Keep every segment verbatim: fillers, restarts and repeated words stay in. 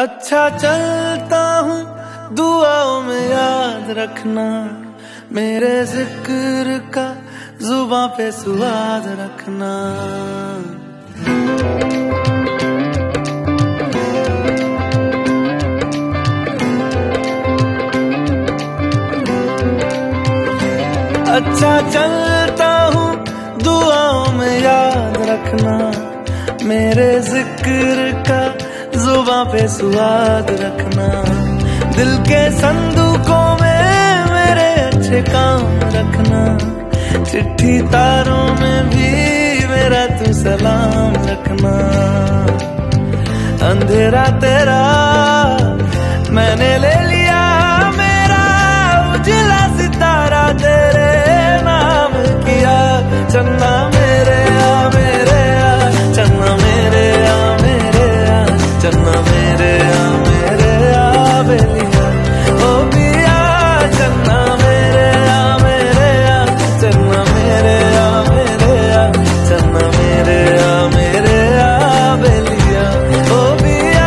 अच्छा चलता हूँ दुआओं में याद रखना, मेरे जिक्र का जुबां पे स्वाद रखना। अच्छा चलता हूँ दुआओं में याद रखना, मेरे जिक्र का जुबां पे स्वाद रखना। दिल के संदूकों में मेरे अच्छे काम रखना, चिट्ठी तारों में भी मेरा तू सलाम रखना। अंधेरा तेरा मैंने ले लिया, मेरा उजला सितारा तेरे नाम किया। चन्ना मेरे आ मेरे आ, चन्ना मेरे आ मेरे आ, चन्ना मेरे आ मेरे आ बेलिया ओ पिया। चन्ना मेरे आ मेरे आ, चन्ना मेरे आ मेरे आ, चन्ना मेरे आ मेरे आ बेलिया ओ पिया।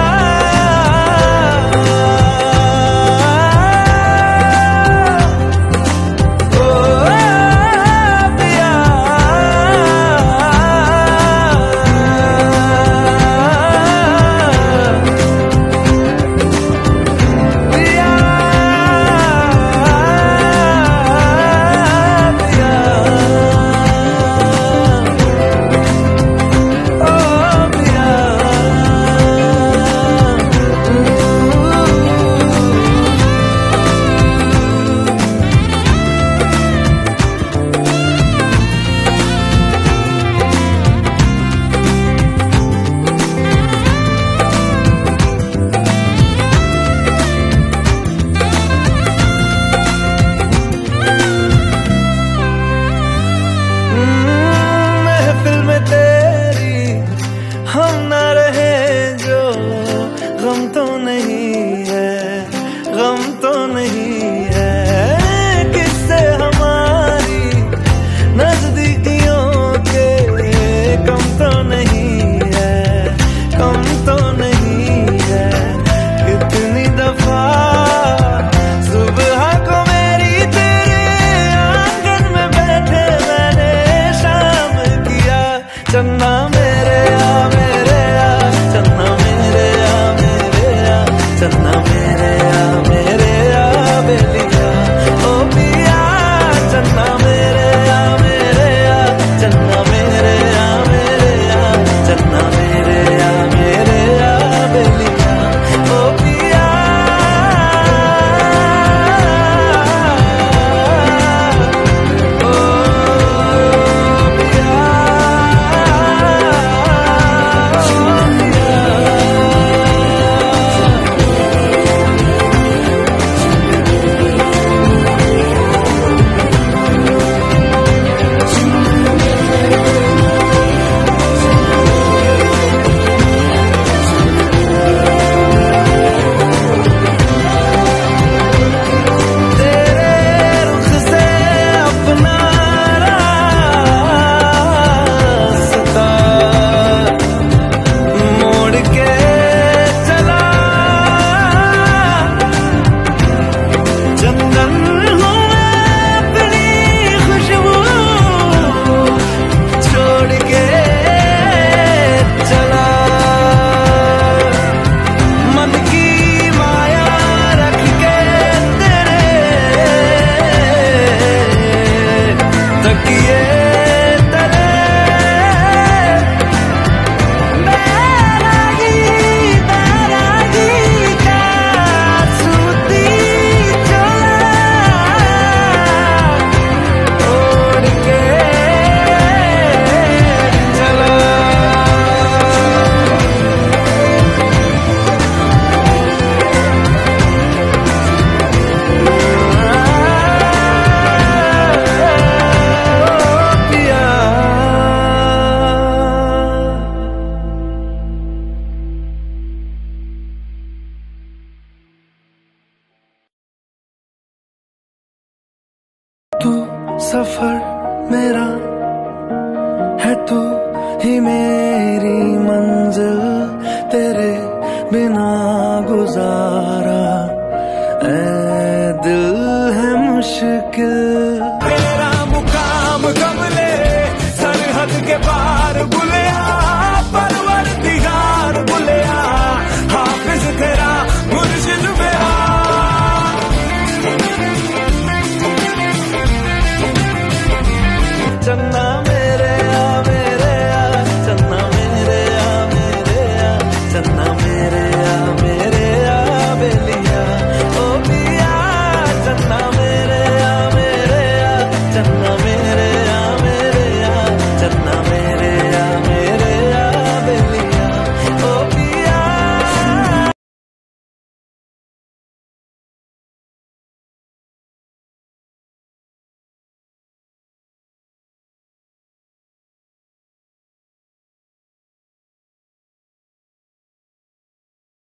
चन्ना मेरे आ मेरे आ, चन्ना मेरे आ मेरे आ, चन्ना मेरे आ मेरे आ बेलिया ओ पिया। चन्ना मेरे आ मेरे आ, चन्ना मेरे आ मेरे आ, चन्ना मेरे आ मेरे आ बेलिया ओ पिया। तू सफर मेरा है, तू ही मेरी मंजिल, तेरे बिना गुजारा ऐ दिल है मुश्किल। तेरा मुकाम कमले सरहद के पार बुलिया, परवरदिगार बुलिया, हाफिज तेरा मुर्शिद मेरा। चन्ना मेरे आ मेरे आ, चन्ना मेरे आ मेरे आ, चन्ना मेरे आ।